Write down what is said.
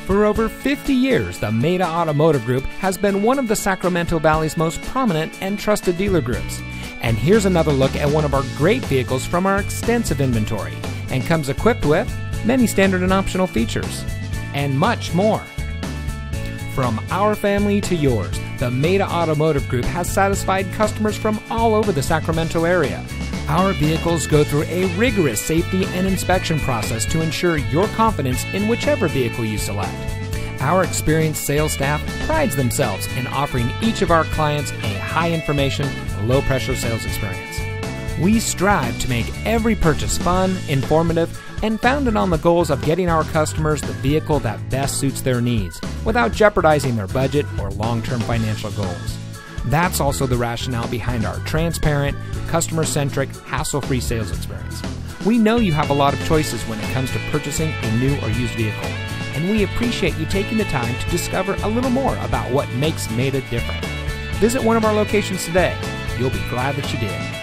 For over 50 years, the Maida Automotive Group has been one of the Sacramento Valley's most prominent and trusted dealer groups. And here's another look at one of our great vehicles from our extensive inventory, and comes equipped with many standard and optional features, and much more. From our family to yours, the Maida Automotive Group has satisfied customers from all over the Sacramento area. Our vehicles go through a rigorous safety and inspection process to ensure your confidence in whichever vehicle you select. Our experienced sales staff prides themselves in offering each of our clients a high information, low pressure sales experience. We strive to make every purchase fun, informative, and founded on the goals of getting our customers the vehicle that best suits their needs without jeopardizing their budget or long-term financial goals. That's also the rationale behind our transparent, customer-centric, hassle-free sales experience. We know you have a lot of choices when it comes to purchasing a new or used vehicle, and we appreciate you taking the time to discover a little more about what makes Maida different. Visit one of our locations today. You'll be glad that you did.